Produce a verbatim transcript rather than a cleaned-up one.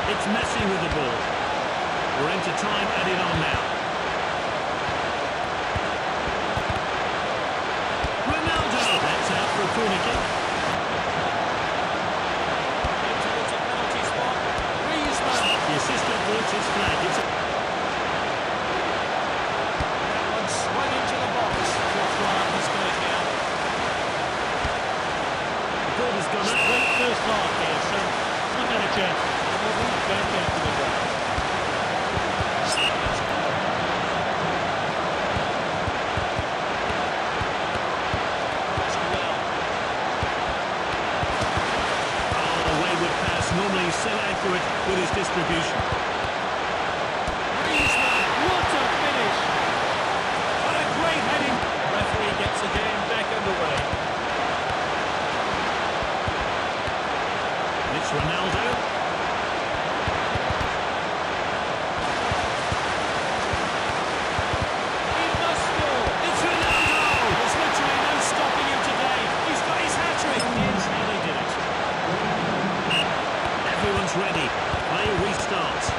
It's Messi with the ball. We're into time added on now. Ronaldo. That's out for a corner kick. Towards a penalty spot. Griezmann. The assistant walks his flag. It's a That one swung into the box. Good fly up this goal here. The ball has gone up. Great first half here, so not had a chance. It wasn't back down to the ground. Normally he's so accurate with his distribution. Griezmann, what a finish! What a great heading! The referee gets the game back underway. It's Ronaldo. He must score! It's Ronaldo! There's literally no stopping him today. He's got his hat-trick. Here's how they did it. Everyone's ready. Play restarts.